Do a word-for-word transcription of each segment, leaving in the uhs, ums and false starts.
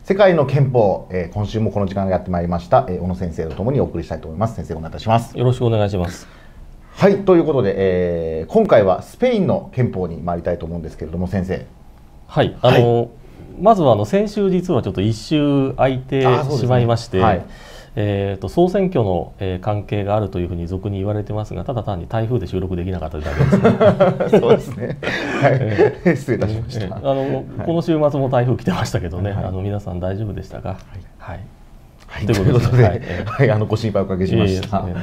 世界の憲法、えー、今週もこの時間がやってまいりました、えー、小野先生とともにお送りしたいと思います。先生、お願いいたします。 よろしくお願いします。 はい、ということで、えー、今回はスペインの憲法に参りたいと思うんですけれども、先生。 はい、あの、はい、まずはあの先週実はちょっと一周空いてしまいまして、ね、はい、えー、と総選挙の、えー、関係があるというふうに俗に言われてますが、ただ単に台風で収録できなかっただけです、ね。 そうですね。はい、えー、失礼いたしました。 えー、あの、はい、この週末も台風来てましたけどね、はい、あの皆さん大丈夫でしたか。はい。はいはい、ということで、はい、はい、あのご心配おかけしました。はい、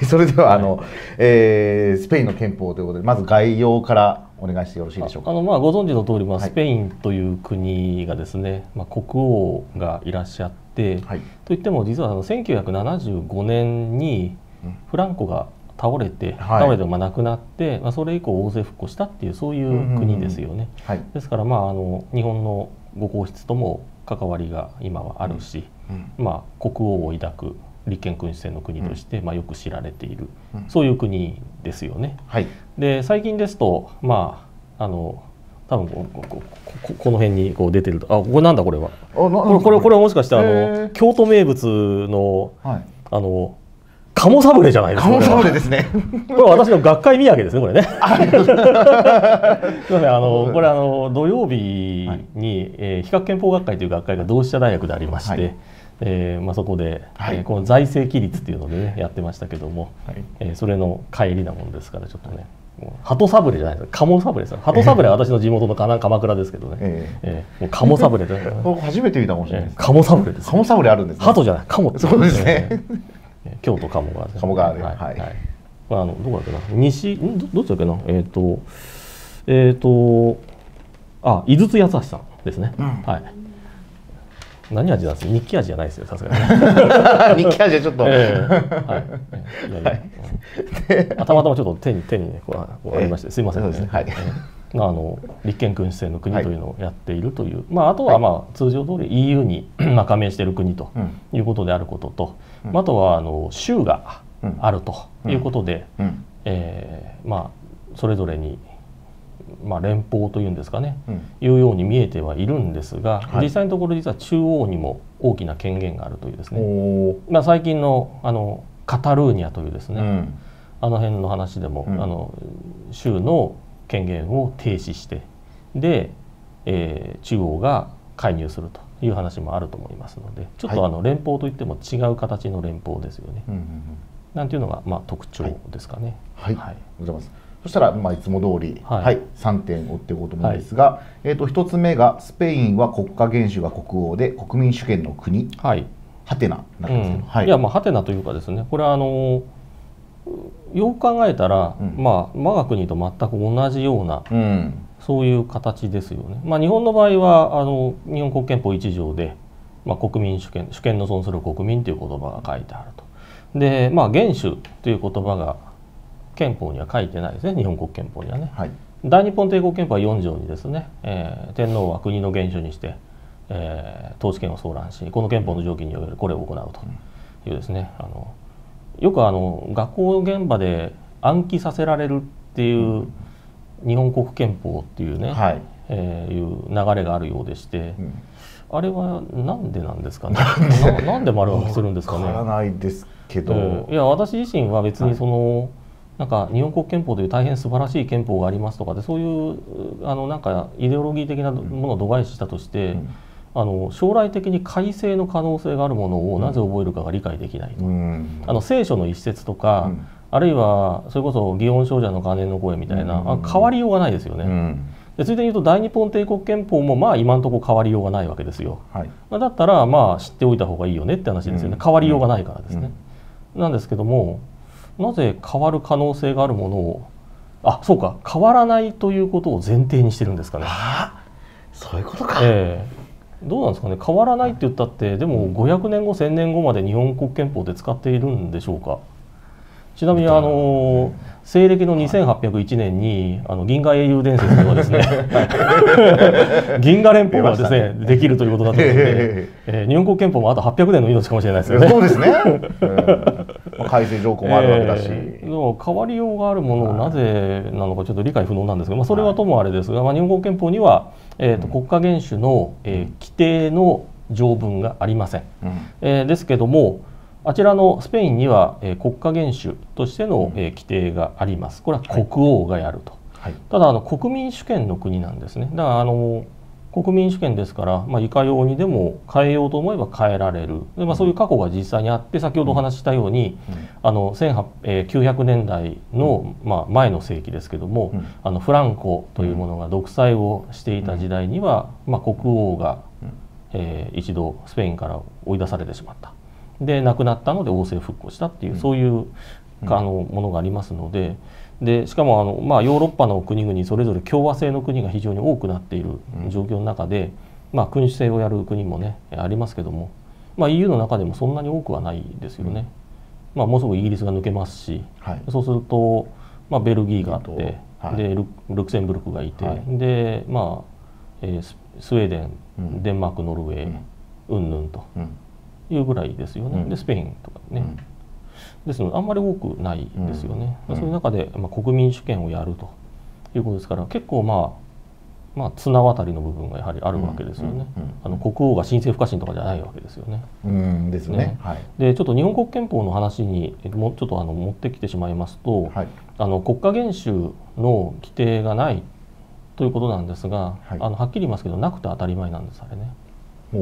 それではあの、はい、えー、スペインの憲法ということで、まず概要からお願いしてよろしいでしょうか。 あのまあご存知の通り、まあ、スペインという国がですね、まあ、国王がいらっしゃって、はい、といっても実はあのせんきゅうひゃくななじゅうごねんにフランコが倒れて、はい、倒れてまあ亡くなって、まあ、それ以降王政復古したっていうそういう国ですよね。ですから、まあ、あの日本のご皇室とも関わりが今はあるし、うん、まあ、国王を抱く立憲君主制の国として、うん、まあ、よく知られている、うん、そういう国ですよね。はい、で最近ですと、まあ、あの多分こ, こ, こ, この辺にこう出てると、あ、これなんだこれは、これこれこれはもしかしてあの京都名物の、はい、あの鴨サブレじゃないですか。 鴨サブレですね。 これは私の学会土産ですね、これね。すみません、あのこれあの土曜日に、はい、えー、比較憲法学会という学会が同志社大学でありまして、はい、えーまあ、そこで、はい、えー、この財政規律っていうのでねやってましたけども、はい、えー、それの帰りなもんですから、ちょっとね、鳩サブレじゃないですか、鴨サブレです。鳩サブレは私の地元の鎌倉ですけどね、えーえー、もう鴨サブレで、ね、 初めて見たかもしれないです。 鴨サブレです。 鴨サブレあるんですね。 鳩じゃない、鴨。 そうですね。 京都鴨川、 鴨川で、はい。 まあ、あのどこだっけな、西、ん ど, どっちだっけな、えっ、ー、と、えっ、ー、と、あ、井筒康さんですね。うん、はい。何味なんですか、日記味じゃないですよ、さすがに。日記味はちょっと。えー、はい。いやいや、はい、たまたまちょっと手に手にね、こうこうありまして、すいませんね。ね、はい。あの立憲君主制の国というのをやっているという、はい、まあ、あとは、まあ、通常通り イーユー に加盟している国ということであることと、うん、あとはあの州があるということで、うんうん、えー、まあ、それぞれに、まあ、連邦というんですかね、うん、いうように見えてはいるんですが、はい、実際のところ実は中央にも大きな権限があるというですね、まあ、最近の、あのカタルーニャというですね、うん、あの辺の話でも、うん、あの州の権限を停止してで、えー、中央が介入するという話もあると思いますので、ちょっとあの連邦といっても違う形の連邦ですよね。はい、なんていうのがまあ特徴ですかね。 はい、はい、はい、ございます。そしたら、まあ、いつも通り、はいはい、さんてん追っていこうと思うんですが、はい、えー、とひとつめがスペインは国家元首が国王で国民主権の国、はい、ハテナなんですけど、うん、はい、 いや、まあハテナというかですね、これはあのよく考えたら、うん、まあ我が国と全く同じような、うん、そういう形ですよね。まあ、日本の場合はあの日本国憲法いち条で、まあ、国民主権主権の存する国民という言葉が書いてあると。で、まあ、元首という言葉が憲法には書いてないですね、日本国憲法にはね。はい、大日本帝国憲法はよん条にですね、えー、天皇は国の元首にして、えー、統治権を総覧し、この憲法の条件によりこれを行うというですね、あのよくあの学校現場で暗記させられるっていう日本国憲法っていうね、はい、えー、いう流れがあるようでして、うん、あれはなんでなんですかね。な, なんで丸暗記するんですかね。 わからないですけど、 えー、いや私自身は別にその、はい、なんか日本国憲法という大変素晴らしい憲法がありますとかで、そういうあのなんかイデオロギー的なものを度外視したとして、うん、あの将来的に改正の可能性があるものをなぜ覚えるかが理解できないと、うん、あの聖書の一節とか、うん、あるいはそれこそ祇園精舎の鐘の声みたいな、うん、変わりようがないですよね。うん、でついでに言うと大日本帝国憲法もまあ今のところ変わりようがないわけですよ。はい、だったらまあ知っておいた方がいいよねって話ですよね。うん、変わりようがないからですね。うん、なんですけども、なぜ変わる可能性があるものを、あ、そうか、変わらないということを前提にしてるんですかね。 ああ、そういうことか。 えー、どうなんですかね。変わらないって言ったってでもごひゃくねんごせんねんごまで日本国憲法で使っているんでしょうか。ちなみにあの西暦のにせんはっぴゃくいちねんにあの銀河英雄伝説のですね銀河連邦がですねできるということだったので、えー、日本国憲法もあとはっぴゃくねんの命かもしれないですよね。 そうですね。うん、改正条項もあるわけだし、えー、変わりようがあるものをなぜなのかちょっと理解不能なんですけど、まあ、それはともあれですが、まあ、日本国憲法には、えーと、国家元首の、えー、規定の条文がありません。うん、えー、ですけどもあちらのスペインには、えー、国家元首としての、えー、規定があります。これは国王がやると。はい、ただあの国民主権の国なんですね。だからあの国民主権ですから、まあ、いかようにでも変えようと思えば変えられる。で、まあ、そういう過去が実際にあって、先ほどお話ししたように、うん、あのせんきゅうひゃくねんだいの、まあ、前の世紀ですけども、うん、あのフランコというものが独裁をしていた時代には、まあ、国王が、えー、一度スペインから追い出されてしまった。で亡くなったので王政復古したっていう、そういうあのものがありますので、でしかもあの、まあ、ヨーロッパの国々それぞれ共和制の国が非常に多くなっている状況の中で、まあ、君主制をやる国もねありますけども、まあ、イーユー の中でもそんなに多くはないですよね。まあ、もうすぐイギリスが抜けますし、はい、そうすると、まあ、ベルギーがあって、はい、で ル, ルクセンブルクがいて、はい、でまあ、えー、ス, スウェーデン、うん、デンマークノルウェー、うん、うんぬんと。うんいうぐらいですよね。でスペインとかね、うん、ですのであんまり多くないですよね。うん、そういう中で、まあ、国民主権をやるということですから、結構まあまあ綱渡りの部分がやはりあるわけですよね。あの国王が神聖不可侵とかじゃないわけですよね。 うんですね。ね、はい、 でちょっと日本国憲法の話にもうちょっとあの持ってきてしまいますと、はい、あの国家元首の規定がないということなんですが、はい、あのはっきり言いますけどなくて当たり前なんです、あれね。 うん、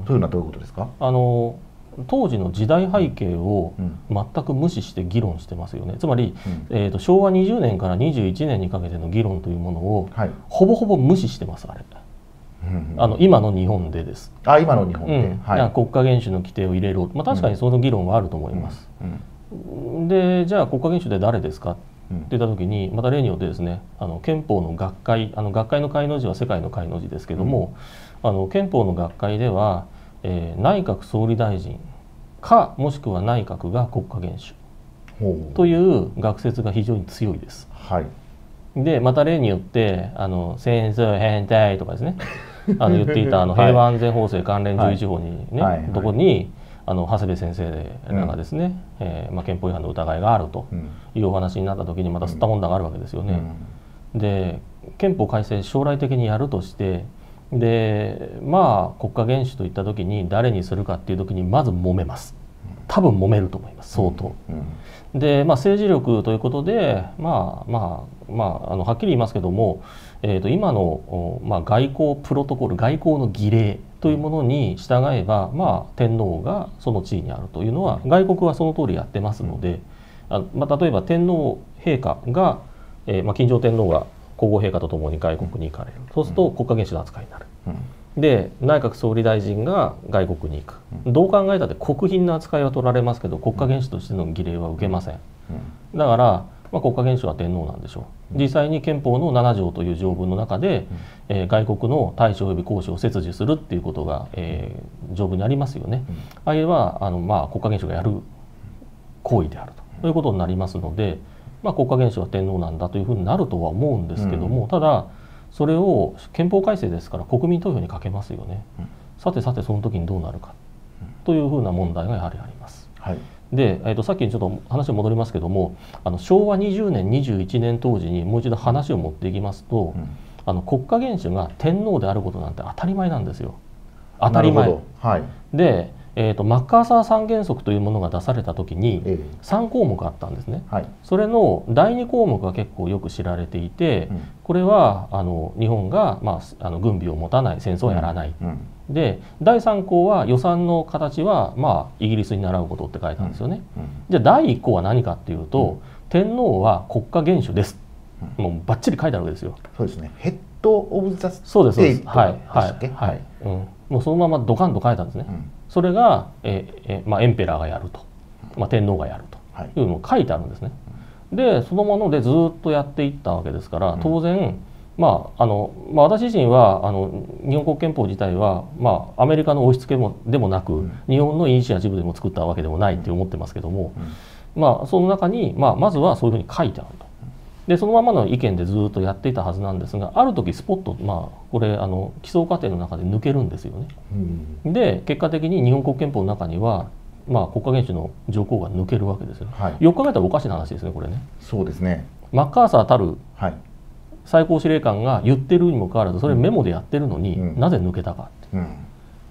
というのはどういうことですか？ あの当時の時代背景を全く無視して議論してますよね。つまり、うん、えーと昭和にじゅうねんからにじゅういちねんにかけての議論というものを、はい、ほぼほぼ無視してます、あれ。うんうん、あの今の日本でです。 あ、今の日本で、 うんはい、国家元首の規定を入れろ、まあ、確かにその議論はあると思います。うんうん、でじゃあ国家元首で誰ですかって言った時に、また例によってですね、あの憲法の学会、あの学会の会の字は世界の会の字ですけども、うん、あの憲法の学会では、えー、内閣総理大臣かもしくは内閣が国家元首という学説が非常に強いです。はい、でまた例によってあの戦争変態とかですねあの言っていたあの平和安全法制関連じゅういち法にね、はいはい、とこにあの長谷部先生らがですね、うんえーまあ、憲法違反の疑いがあるというお話になった時にまた吸ったもんだがあるわけですよね。うん、で憲法改正将来的にやるとしてでまあ国家元首といった時に誰にするかっていう時にまず揉めます。多分揉めると思います相当。うんうん、で、まあ、政治力ということでまあまあまああのはっきり言いますけども、えー、と今の、まあ、外交プロトコル外交の儀礼というものに従えば、まあ、天皇がその地位にあるというのは外国はその通りやってますので、あまあ、例えば天皇陛下が、えーまあ、金城天皇が皇后陛下とともに外国に行かれる。そうすると国家元首の扱いになる。うん、で内閣総理大臣が外国に行く。うん、どう考えたって国賓の扱いは取られますけど国家元首としての儀礼は受けません。うん、だから、まあ、国家元首は天皇なんでしょう。実際に憲法のなな条という条文の中で、うんえー、外国の大使及び公使を切除するっていうことが、えー、条文にありますよね。うん、あれはあの、まあ、国家元首がやる行為であるということになりますので、まあ、国家元首は天皇なんだというふうになるとは思うんですけども、うん、ただそれを憲法改正ですから国民投票にかけますよね。うん、さてさてその時にどうなるかというふうな問題がやはりあります。はい、で、えー、とさっきにちょっと話戻りますけどもあの昭和にじゅうねんにじゅういちねん当時にもう一度話を持っていきますと、うん、あの国家元首が天皇であることなんて当たり前なんですよ。当たり前。はい、でえー、とマッカーサー三原則というものが出された時にさん項目あったんですね。はい、それのだいに項目が結構よく知られていて、うん、これはあの日本が、まあ、あの軍備を持たない戦争をやらない、うんうん、でだいさん項は予算の形は、まあ、イギリスに習うことって書いたんですよね。うんうん、じゃあだいいっ項は何かっていうと、うん、天皇は国家元首です、うん、もうバッチリ書いてあるわけですよ。 そうですね。ヘッドオブザステート。 そうですそうです。はいはいはい、うん。もうそのままドカンと書いたんですね。うん、それが、ええまあ、エンペラーがやると、まあ、天皇がやるというのを書いてあるんですね。でそのものでずっとやっていったわけですから当然、まああのまあ、私自身はあの日本国憲法自体は、まあ、アメリカの押し付けもでもなく、うん、日本のイニシアチブでも作ったわけでもないって思ってますけども、うん、まあ、その中に、まあ、まずはそういうふうに書いてあると。でそのままの意見でずっとやっていたはずなんですがある時スポッと、まあ、これあの基礎過程の中で抜けるんですよね。うん、で結果的に日本国憲法の中には、まあ、国家元首の条項が抜けるわけですよ。はい、よく考えたらおかしな話ですねこれね。 そうですね。 マッカーサーたる最高司令官が言ってるにもかかわらずそれメモでやってるのに、うん、なぜ抜けたかって、うん、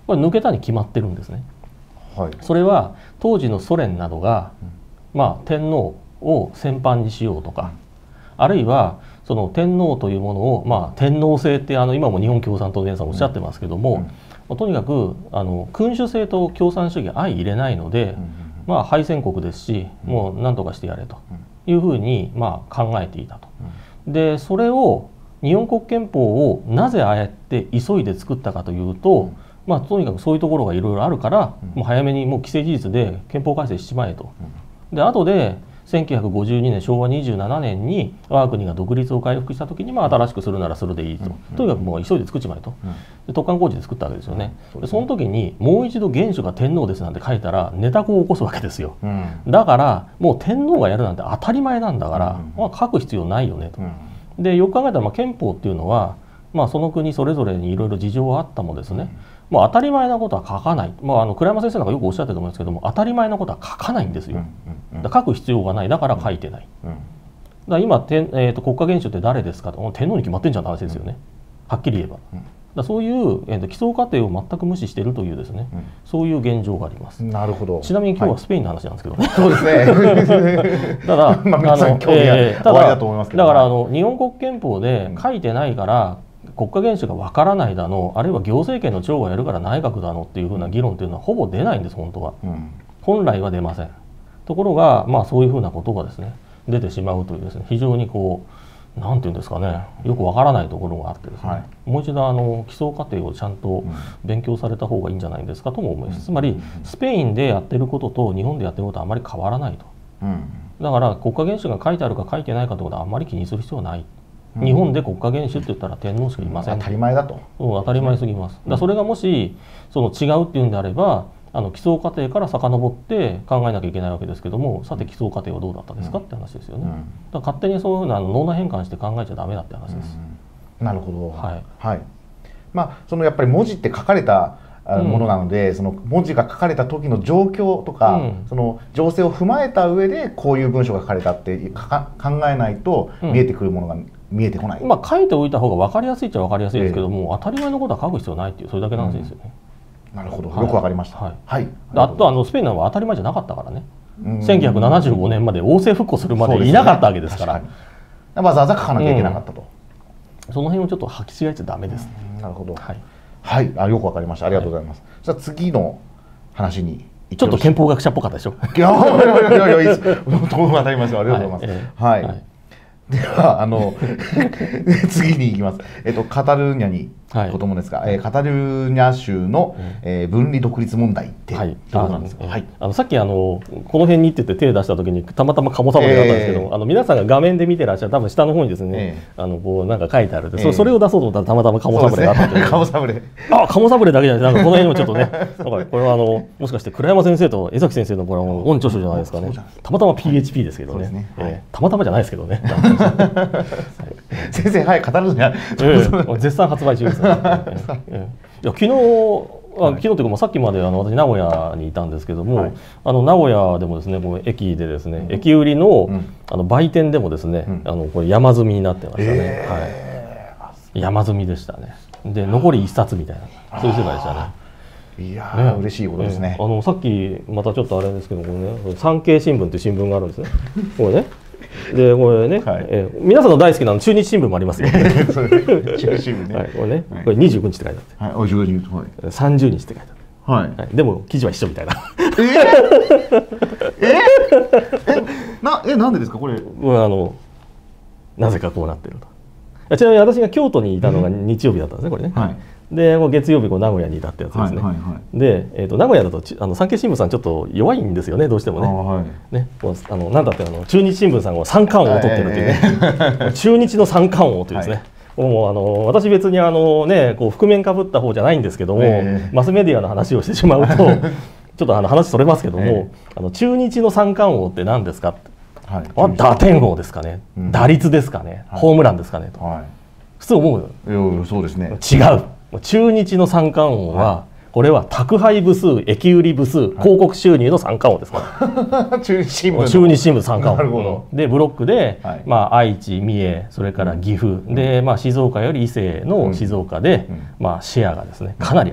これ抜けたに決まってるんですね。はい、それは当時のソ連などが、うん、まあ、天皇を戦犯にしようとか、うん、あるいはその天皇というものを、まあ、天皇制ってあの今も日本共産党の皆さんおっしゃってますけども、うんうん、まあ、とにかくあの君主制と共産主義相入れないので、うん、まあ、敗戦国ですし、うん、もう何とかしてやれというふうに、まあ、考えていたと。うん、でそれを日本国憲法をなぜああやって急いで作ったかというと、うん、まあ、とにかくそういうところがいろいろあるから、うん、もう早めにもう既成事実で憲法改正しちまえと。うん、で後でせんきゅうひゃくごじゅうにねんしょうわにじゅうななねんに我が国が独立を回復した時に、まあ、新しくするならそれでいいと、うん、とにかくもう急いで作っちまえと、うん、で突貫工事で作ったわけですよね。うん、でその時にもう一度元首が天皇ですなんて書いたらネタ子を起こすわけですよ。うん、だからもう天皇がやるなんて当たり前なんだから、うん、まあ、書く必要ないよねと。うん、でよく考えたら、まあ、憲法っていうのは、まあ、その国それぞれにいろいろ事情があったものですね。うん、もう当たり前なことは書かない、まあ、あの倉山先生なんかよくおっしゃってると思うんですけども、当たり前なことは書かないんですよ。だから書く必要がない、だから書いてない。うんうん、だから今天、えー、と国家元首って誰ですかと、天皇に決まってんじゃんって話ですよね、うん、はっきり言えば。うん、だそういう、えー、と基礎過程を全く無視しているというですね、うん、そういう現状があります。 なるほど。 ちなみに今日はスペインの話なんですけどね。 はい、そうですね。 ただ、 まあ、皆さん興味ある終わりだと思いますけど、 だからあの日本国憲法で書いてないから、うん、国家元首がわからないだの、あるいは行政権の長がやるから内閣だのっていうふうな議論っていうのはほぼ出ないんです本当は。うん、本来は出ません。ところが、まあ、そういうふうなことがですね出てしまうというですね、非常にこうなんていうんですかね、よくわからないところがあってですね、はい、もう一度あの基礎過程をちゃんと勉強された方がいいんじゃないですかとも思います。うん、つまりスペインでやってることと日本でやってることはあまり変わらないと。うん、だから国家元首が書いてあるか書いてないかということはあんまり気にする必要はない。うん、日本で国家元首って言ったら天皇しかいません。 当たり前だと。 うん、当たり前すぎます。だからそれがもしその違うっていうんであれば、あの基礎過程から遡って考えなきゃいけないわけですけども、さて基礎過程はどうだったですかって話ですよね。うん、だから勝手にそういうふうな脳内変換して考えちゃダメだって話です。 うん、なるほど。はい。はい。まあそのやっぱり文字って書かれたものなので、うん、その文字が書かれた時の状況とか、うん、その情勢を踏まえた上でこういう文章が書かれたってか考えないと見えてくるものが見えてこない。うん、 まあ書いておいた方が分かりやすいっちゃ分かりやすいですけども、えー、当たり前のことは書く必要ないっていうそれだけの話ですよね。 なるほど、よくわかりました。はい。はい、 あとあのスペインは当たり前じゃなかったからね。せんきゅうひゃくななじゅうごねんまで王政復古するまでいなかったわけですから。 わざわざ書かなきゃいけなかったと。 うん、その辺をちょっと履き違えちゃダメです。 なるほど。はい。はい、あ、よくわかりました。ありがとうございます。はい、じゃあ次の話に。 ちょっと憲法学者っぽかったでしょ。 いやいやいやいやいいです。どうも当たりますよ。ありがとうございます。はい。はい、ではあの次に行きます。えっとカタルーニャに子供ですが、はい、えー、カタルーニャ州の、うん、えー、分離独立問題ってどういうことなんですか。はい、 あのさっきあのこの辺に行ってて手出した時にたまたま鴨サブレだったんですけど、えー、あの皆さんが画面で見てらっしゃる多分下の方にですね、えー、あのこうなんか書いてあるんで、えー、そ, それを出そうと思ったらたまたま鴨サブレだったんで、 鴨サブレあ鴨サブレだけじゃなくてなんかこの辺にもちょっとねなんかこれはあのもしかして倉山先生と江崎先生のこれはオン著書じゃないですかね。たまたま ピーエイチピー ですけどね、ね、はい、えー、たまたまじゃないですけどね。 先生、はい、語るのや、 絶賛発売中ですね。いや昨日、あ、昨日というか、まあ、さっきまであの私名古屋にいたんですけども、はい、あの名古屋でもですね、この駅でですね、うん、駅売りの、うん、あの売店でもですね、うん、あのこれ山積みになってましたね。えー、はい、山積みでしたね。で残り一冊みたいな、そういう世界でしたね。 いやー、ね、嬉しいことですね。 あのさっきまたちょっとあれですけど、これね、産経新聞っていう新聞があるんですね。これね。でこれね、はい、えー、皆さんの大好きな中日新聞もありますよ。中日新聞ね。 はい、これね、はい、これにじゅうくにちって書いてあって、はい、じゅうにち、はい、さんじゅうにちって書いてあって、はいはい、でも記事は一緒みたいな。えー、 えー、なえなんでですかこれ。 これあのなぜかこうなってると。ちなみに私が京都にいたのが日曜日だったんですねこれね。はい、で月曜日こう名古屋にいたってやつですね。で、えー、と名古屋だとあの産経新聞さんちょっと弱いんですよねどうしてもね。はい、ねこうあのなんだってあの中日新聞さんが三冠王を取ってるっていうね。中日の三冠王というですね。はい、もうあの私別にあの、ね、こう覆面かぶった方じゃないんですけども、えー、マスメディアの話をしてしまうとちょっとあの話それますけども、えー、あの中日の三冠王って何ですかって、はい、打点王ですかね、うん、打率ですかね、はい、ホームランですかねと、はい、普通思うよ。そうですね。 違う。中日の三冠王は、はい、これは宅配部数、駅売り部数、はい、広告収入の三冠王ですから。 中日新聞。 中日新聞三冠王。でブロックで、はい、まあ愛知、三重、それから岐阜、うん、でまあ静岡より伊勢の静岡で、うん、まあシェアがですねかなりあるというです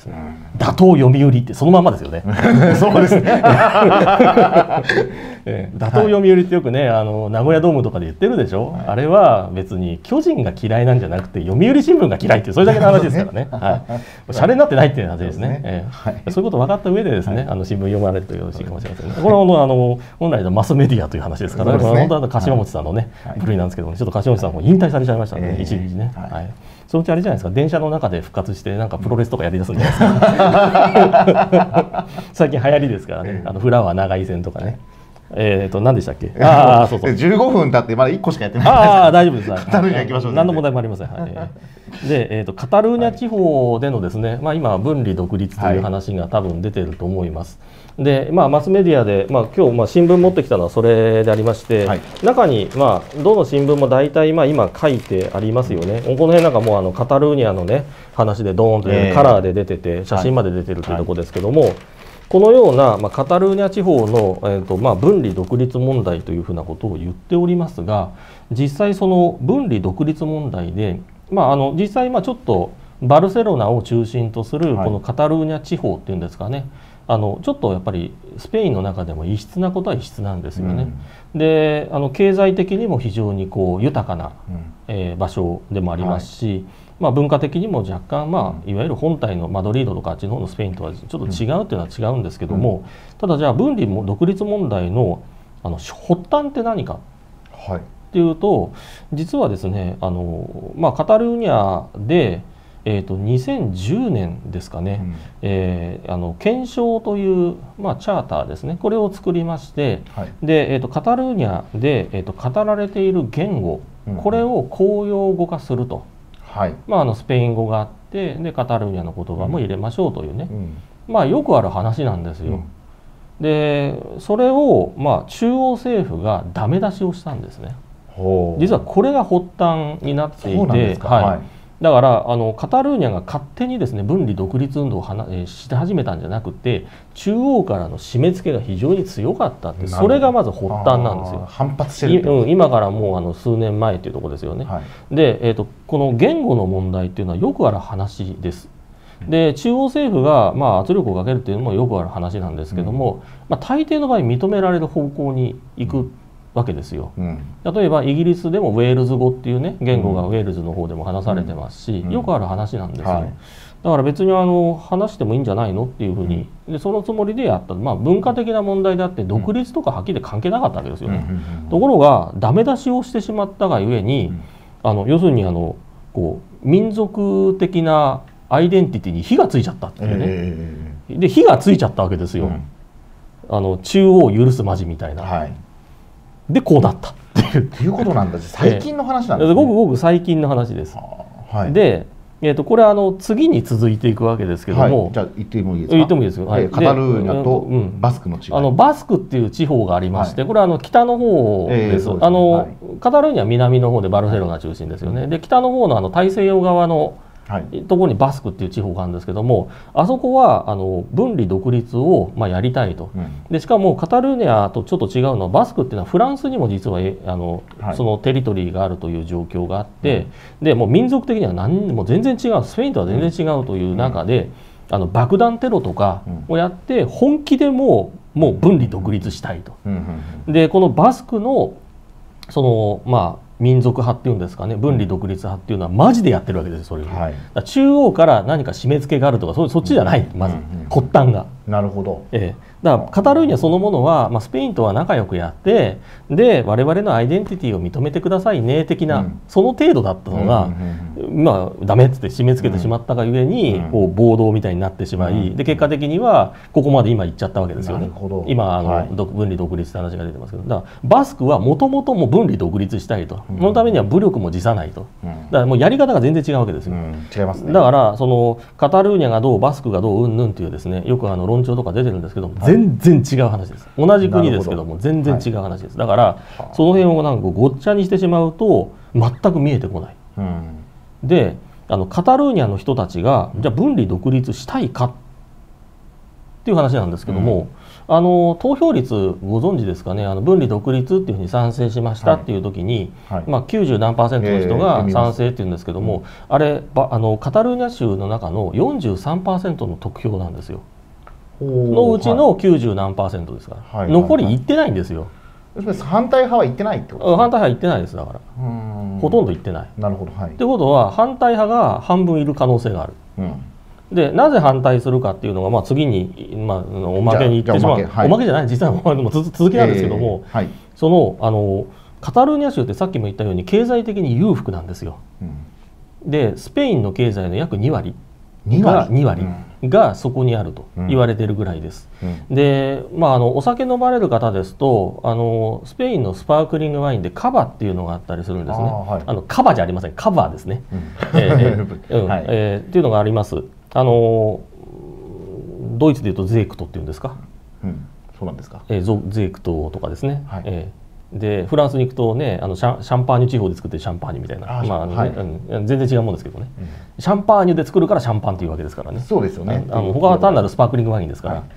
ですね。打倒読売ってそのまんまですよね。 そうですね。 えー、打倒読売ってよくね、あの名古屋ドームとかで言ってるでしょ、はい、あれは別に巨人が嫌いなんじゃなくて読売新聞が嫌いっていうそれだけの話ですからね。はい、シャレになってないっていう話ですね。えーはい、そういうこと分かった上でですね、はい、あの新聞読まれるとよろしいかもしれませんね。これはあの本来のマスメディアという話ですから、ね、本当は柏本さんのね、はい、部類なんですけども、ちょっと柏本さんも引退されちゃいましたので、一日ね。はい、そのうちあれじゃないですか、電車の中で復活してなんかプロレスとかやりだすんじゃないですか。最近流行りですからね、あのフラワー長井線とかね。えっと何でしたっけ？ああ、そうそう。 じゅうごふん経ってまだいっこしかやってない。 ああ、大丈夫です。 カタルーニャ行きましょう。 何の問題もありません。はい。で、えっとカタルーニャ地方でのですね、まあ今分離独立という話が多分出てると思います。で、まあマスメディアで、まあ今日まあ新聞持ってきたのはそれでありまして、はい、中にまあどの新聞も大体まあ今書いてありますよね。この辺なんかもうあのカタルーニャのね話でドーンと、ね、カラーで出てて写真まで出てるというところですけども。はいはい、このような、まあ、カタルーニャ地方の、えーとまあ、分離独立問題というふうなことを言っておりますが、実際その分離独立問題で、まあ、あの実際まあちょっとバルセロナを中心とするこのカタルーニャ地方っていうんですかね、はい、あのちょっとやっぱりスペインの中でも異質なことは異質なんですよね。うん、であの経済的にも非常にこう豊かな、うんえー、場所でもありますし、はい、まあ、文化的にも若干、まあ、いわゆる本体のマドリードとかあっちの方のスペインとはちょっと違うっていうのは違うんですけども、うん、ただじゃあ分離も独立問題のあの発端って何かっていうと、はい、実はですねあの、まあ、カタルーニャで、えー、とにせんじゅうねんですかね、うんえー、あの憲章という、まあ、チャーターですね、これを作りまして、はい、でえー、とカタルーニャで、えー、と語られている言語、うん、これを公用語化すると。はい、まあ、あのスペイン語があってでカタルーニャの言葉も入れましょうというね、うん、まあよくある話なんですよ。うん、でそれをまあ中央政府がダメ出しをしたんですね。実はこれが発端になっていて、はい、だからあのカタルーニャが勝手にですね分離独立運動をはな、えー、して始めたんじゃなくて、中央からの締め付けが非常に強かったって、それがまず発端なんですよ。 反発してるって、 うん、今からもうあの数年前っていうところですよね。はい、で、えーと、この言語の問題っていうのはよくある話です。で中央政府がまあ圧力をかけるっていうのもよくある話なんですけども、うんまあ、大抵の場合認められる方向に行くわけですよ。うん、例えばイギリスでもウェールズ語っていうね言語がウェールズの方でも話されてますし、うん、よくある話なんですよ。はい、だから別にあの話してもいいんじゃないのっていうふうに、でそのつもりでやった、まあ、文化的な問題であって独立とかはっきり関係なかったわけですよね。ところがダメ出しをしてしまったがゆえに、あの要するにあのこう民族的なアイデンティティに火がついちゃったっていうね、えー、で火がついちゃったわけですよ。うん、あの中央を許すまじみたいな。はい、でこうなったっていう。 っていうことなんだ。最近の話なんですね。 ごくごく最近の話です。はい、で、えー、とこれはあの次に続いていくわけですけども、 はい、じゃあ言ってもいいですか。 言ってもいいですよ。 はい、カタルーニャとバスクの違い。 あのバスクっていう地方がありまして、はい、これはあの北の方です。えー、あの、はい、カタルーニャは南の方でバルセロナ中心ですよね。はい、で北の方のあの大西洋側のはい、ところにバスクっていう地方があるんですけども、あそこはあの分離独立をまあやりたいと。うん、でしかもカタルーニャとちょっと違うのは、バスクっていうのはフランスにも実はあの、はい、そのテリトリーがあるという状況があって、うん、でもう民族的には何も全然違う、スペインとは全然違うという中で、うん、あの爆弾テロとかをやって本気でもう、もう分離独立したいと。でこのバスクのそのまあ民族派っていうんですかね、分離独立派っていうのはマジでやってるわけですよ、それを。はい、だ中央から何か締め付けがあるとか、そ, そっちじゃない、まず、発端が。 なるほど。 ええ、だからカタルーニャそのものは、まあ、スペインとは仲良くやって、で我々のアイデンティティを認めてくださいね的な、うん、その程度だったのが、うん、まあダメっつって締め付けてしまったがゆえに、うん、こう暴動みたいになってしまい、うん、で結果的にはここまで今行っちゃったわけですよね。今あの、はい、分離独立って話が出てますけど、だからバスクはもともとも分離独立したいと、うん、そのためには武力も辞さないと、うん、だからもうやり方が全然違うわけですよ。うん、 違いますね。 だからそのカタルーニャがどうバスクがどううんぬんっていうですね、よくあの論調とか出てるんですけど、はい、全然違う話です。同じ国ですけども全然違う話です。だからその辺をなんかごっちゃにしてしまうと全く見えてこない。うん、であのカタルーニャの人たちがじゃあ分離独立したいかっていう話なんですけども、 あの投票率ご存知ですかね、あの分離独立っていうふうに賛成しましたっていう時に、はいはい、まあ、きゅうじゅう何パーセントの人が賛成っていうんですけども、えー、あれあのカタルーニャ州の中の よんじゅうさんパーセント の得票なんですよ。のうちのきゅうじゅう何パーセントですから、はい、残りいってないんですよ。 反対派は言ってないってことですか？ 反対派は言ってないです。だからほとんど言ってない。 なるほど、はい。 ってことは反対派が半分いる可能性がある。うん、でなぜ反対するかっていうのが、まあ、次に、まあ、おまけに言ってしまう。おまけ、はい、おまけじゃない、実はでも続きなんですけども、えーはい、そのあのカタルーニャ州ってさっきも言ったように経済的に裕福なんですよ。うん、でスペインの経済の約に割がに割がそこにあると言われているぐらいです。うん、で、まあ、あのお酒飲まれる方ですと、あのスペインのスパークリングワインでカバっていうのがあったりするんですね。あ、はい、あのカバじゃありません、カバーですね。っていうのがあります。あのドイツでいうとゼークトっていうんですか。 うん、そうなんですか。 えー、ゼークトとかですね。はい、えーでフランスに行くとね、あのシャン、シャンパーニュ地方で作ってるシャンパーニュみたいな、あ、まあ、ね、はい、うん、全然違うもんですけどね、うん、シャンパーニュで作るからシャンパンっていうわけですからね。 そうですよね。 あの他は単なるスパークリングワインですから、はい、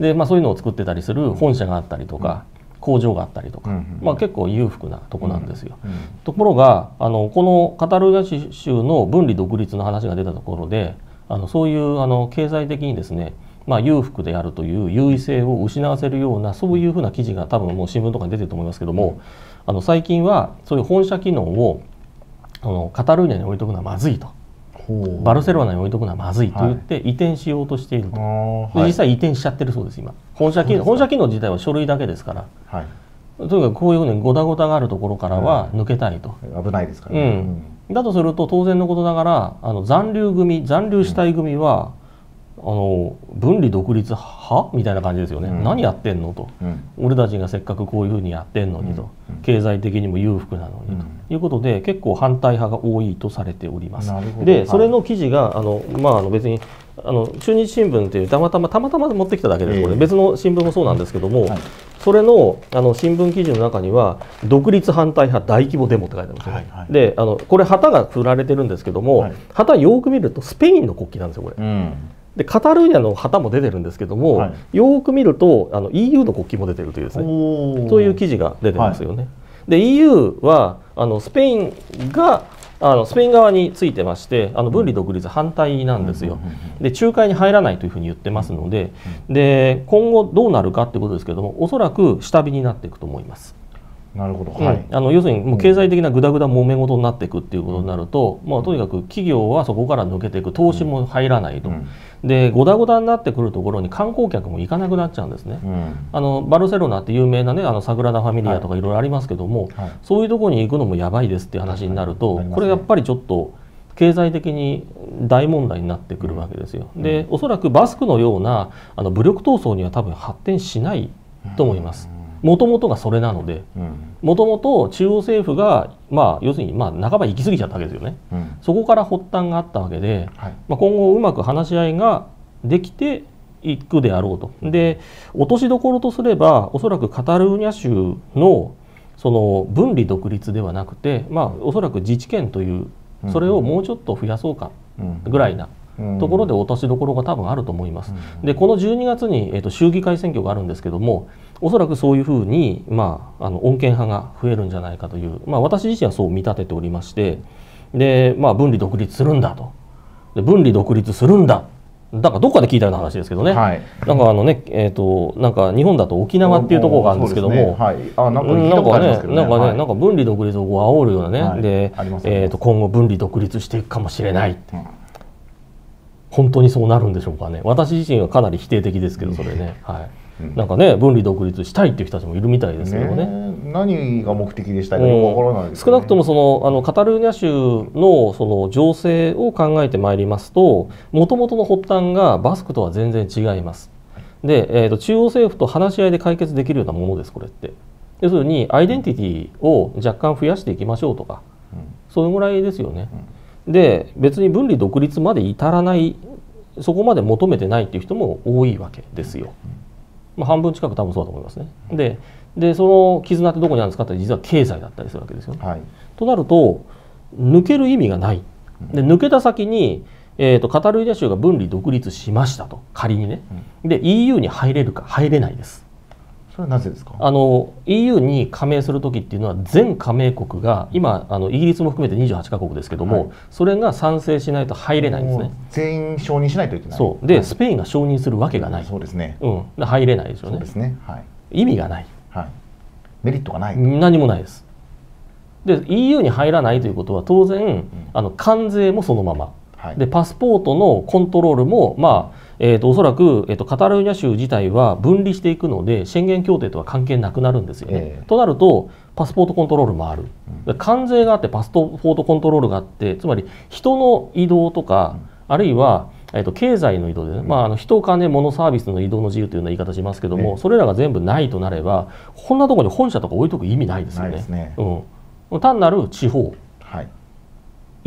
で、まあ、そういうのを作ってたりする本社があったりとか、うん、工場があったりとか、うん、まあ、結構裕福なとこなんですよ。うんうん、ところがあのこのカタルーニャ州の分離独立の話が出たところで、あのそういうあの経済的にですね、まあ、裕福であるという優位性を失わせるようなそういうふうな記事が多分もう新聞とかに出てると思いますけども、うん、あの最近はそういう本社機能をあのカタルーニャに置いとくのはまずいと、バルセロナに置いとくのはまずいと言って移転しようとしていると、はい、で実際移転しちゃってるそうです今。本社機能、本社機能自体は書類だけですから、はい、とにかくこういうふうにごたごたがあるところからは抜けたいと、 うん、危ないですからね、 うん、だとすると当然のことながらあの残留組残留したい組は、うん、あの分離独立派みたいな感じですよね、うん、何やってんのと、うん、俺たちがせっかくこういうふうにやってんのにと、うん、経済的にも裕福なのにと、うん、いうことで結構反対派が多いとされております。でそれの記事があの、まあ、あの別にあの中日新聞っていうたまたまたまたま持ってきただけです、えー、これ別の新聞もそうなんですけども、はい、それのあの新聞記事の中には独立反対派大規模デモって書いてあるんですよ、はいはい、であのこれ旗が振られてるんですけども、はい、旗よく見るとスペインの国旗なんですよこれ、うん、でカタルーニャの旗も出てるんですけども、はい、よく見るとあの イーユー の国旗も出てるというですね、そういう記事が出てますよね、はい、で イーユー はあのスペインがあのスペイン側についてましてあの分離独立反対なんですよ。で仲介に入らないというふうに言ってますので、で今後どうなるかということですけども、おそらく下火になっていくと思います。 なるほど、はい、 うん、あの要するにもう経済的なグダグダ揉め事になっていくっていうことになると、まあ、とにかく企業はそこから抜けていく、投資も入らないと、うん、でゴダゴダになってくるところに観光客も行かなくなっちゃうんですね、うん、あのバルセロナって有名なねあのサグラダ・ファミリアとかいろいろありますけども、はいはい、そういうところに行くのもやばいですっていう話になると、はい、これやっぱりちょっと経済的に大問題になってくるわけですよ。でおそらくバスクのようなあの武力闘争には多分発展しないと思います。もともとがそれなので、もともと中央政府が、まあ、要するに、まあ、半ば行き過ぎちゃったわけですよね、うん、そこから発端があったわけで、はい、まあ、今後うまく話し合いができていくであろうと。で落としどころとすればおそらくカタルーニャ州のその分離独立ではなくて、まあ、おそらく自治権というそれをもうちょっと増やそうかぐらいなところで落としどころが多分あると思います。でこのじゅうにがつに、えーと、州議会選挙があるんですけども、おそらくそういうふうに、まあ、あの穏健派が増えるんじゃないかという、まあ、私自身はそう見立てておりまして、で、まあ、分離独立するんだと、で分離独立するんだ、だからどっかで聞いたような話ですけどね、はい、なんかあのね、えーと、なんか日本だと沖縄っていうところがあるんですけども、なんかね、なんかね、なんか分離独立を煽るようなね、はい、で、えーと、今後分離独立していくかもしれないって、うん、本当にそうなるんでしょうかね。私自身はかなり否定的ですけど、それね、はい、なんかね分離独立したいっていう人たちもいるみたいですけどね。 ね、何が目的でしたかよくわからないですね。少なくともそのあのカタルーニャ州のその情勢を考えてまいりますと、もともとの発端がバスクとは全然違います。で、えーと、中央政府と話し合いで解決できるようなものですこれって。要するにアイデンティティを若干増やしていきましょうとか、うん、それぐらいですよね。うん、で別に分離独立まで至らない、そこまで求めてないっていう人も多いわけですよ。うん、まあ、半分近く多分そうだと思いますね。で、でその絆ってどこにあるんですかって実は経済だったりするわけですよね。はい、となると抜ける意味がない。で抜けた先に、えーと、カタルーニャ州が分離独立しましたと仮にね。 で イーユー に入れるか入れないです。 それはなぜですか？ あの イーユー に加盟する時っていうのは全加盟国が今あのイギリスも含めてにじゅうはちカ国ですけども、はい、それが賛成しないと入れないんですね。 全員承認しないといけない。 そうで、はい、スペインが承認するわけがない。 そうですね。 うん、入れないですよね。 そうですね。はい。 意味がない。 はい。メリットがない。 何もないです。で イーユー に入らないということは当然、うん、あの関税もそのまま、はい、でパスポートのコントロールもまあえー、とおそらく、えー、とカタルーニャ州自体は分離していくので宣言協定とは関係なくなるんですよね。えー、となるとパスポートコントロールもある、うん、関税があってパスポートコントロールがあってつまり人の移動とか、うん、あるいは、えー、と経済の移動でね、うんまあ、あの人金物サービスの移動の自由というような言い方しますけども、えー、それらが全部ないとなればこんなところに本社とか置いとく意味ないですよね。ないですね。うん、単なる地方、はい、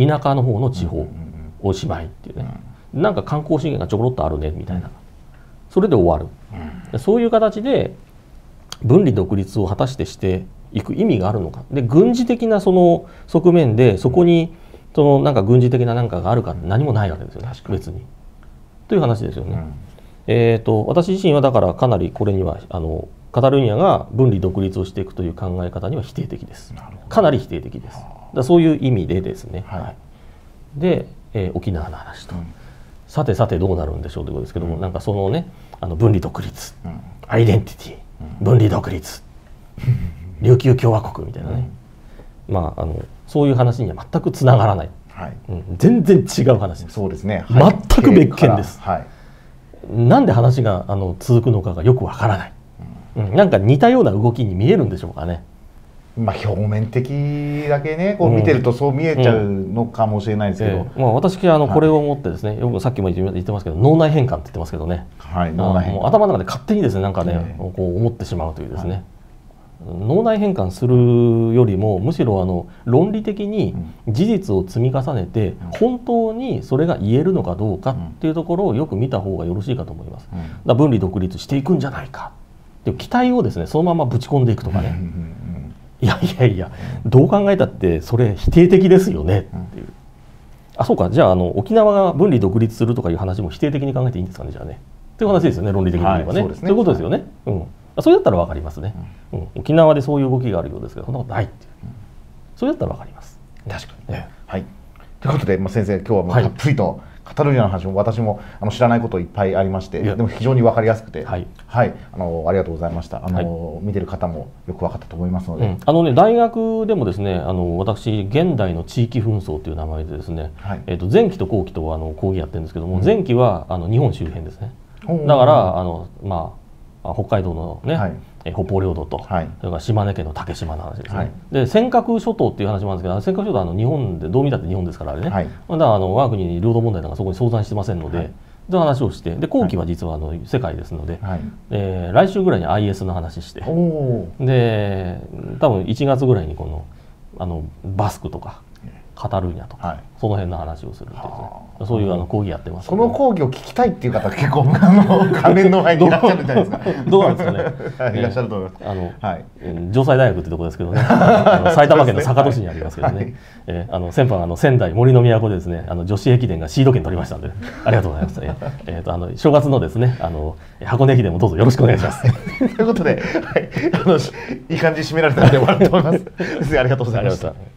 田舎の方の地方、うんうんうん、おしまいっていうね。うんなんか観光資源がちょころっとあるねみたいな、それで終わる、うん、そういう形で分離独立を果たしてしていく意味があるのかで軍事的なその側面でそこにそのなんか軍事的な何かがあるかって何もないわけですよね、別にという話ですよね。うん、えーと私自身はだからかなりこれにはあのカタルーニャが分離独立をしていくという考え方には否定的です。かなり否定的です。だそういう意味でですね、はいはい、で、えー、沖縄の話と、うんさてさてどうなるんでしょうということですけども、うん、なんかそのねあの分離独立、うん、アイデンティティ、うん、分離独立琉球共和国みたいなね、うん、まああのそういう話には全くつながらない、はいうん、全然違う話です。 そうですね、 全く別件です、はい、なんで話があの続くのかがよくわからない、うんうん、なんか似たような動きに見えるんでしょうかね。 まあ表面的だけねこう見てるとそう見えちゃうのかもしれないですけど、うんうんえーまあ、 私あのこれを思ってですねよくさっきも言ってますけど脳内変換って言ってますけどね、はい、脳内変換頭の中で勝手にですねなんかね、えー、こう思ってしまうというですね、はい、脳内変換するよりもむしろあの論理的に事実を積み重ねて本当にそれが言えるのかどうかっていうところをよく見た方がよろしいかと思います。うん、だ分離独立していくんじゃないかっていう期待をですねそのままぶち込んでいくとかね、いやいやいやどう考えたってそれ否定的ですよねっていう、うん、あそうかじゃあ、あの沖縄が分離独立するとかいう話も否定的に考えていいんですかねじゃあねっていう話ですよね論理的に言えばね、はい、そうですね、そういうことですよね、はい、うん、それだったら分かりますね、うんうん、沖縄でそういう動きがあるようですけどそんなことないっていう、うん、それだったら分かります。 確かにね、はいということで、まあ、先生今日はもうたっぷりと、はいカタルーニャの話も私もあの知らないこといっぱいありましてでも非常に分かりやすくて、はいはい、あのありがとうございました。あの、はい、見てる方もよく分かったと思いますので、うん、あのね大学でもですねあの私現代の地域紛争という名前でですね、はいえー、と前期と後期とあの講義やってるんですけども、うん、前期はあの日本周辺ですね。だからあの、まあ、北海道のね、はい北方領土と、はい、それから島根県の竹島の話ですね、はい、で尖閣諸島っていう話もあるんですけど尖閣諸島はあの日本でどう見たって日本ですからあれね、はい、だからあの我が国に領土問題なんかそこに相談してませんので、はい、という話をしてで後期は実はあの世界ですので、はいえー、来週ぐらいに アイエス の話してで多分いちがつぐらいにこの、あのバスクとかカタルーニャとか、はい、その辺の話をするっていう、ね、そういうあの講義やってます、 ね、その講義を聞きたいっていう方は結構あの関連の前にいらっしゃるんじゃないですかどうなんですかね、 はい、いらっしゃると思います。 あの、はい、城西大学ってとこですけどね埼玉県の坂戸市にありますけどね、はいえー、あの先般あの仙台森の都でですねあの女子駅伝がシード権取りましたのでありがとうございます、ねえー、とあの正月のですねあの箱根駅伝もどうぞよろしくお願いしますということで、はい、あのいい感じに締められたので終わると思いますありがとうございました。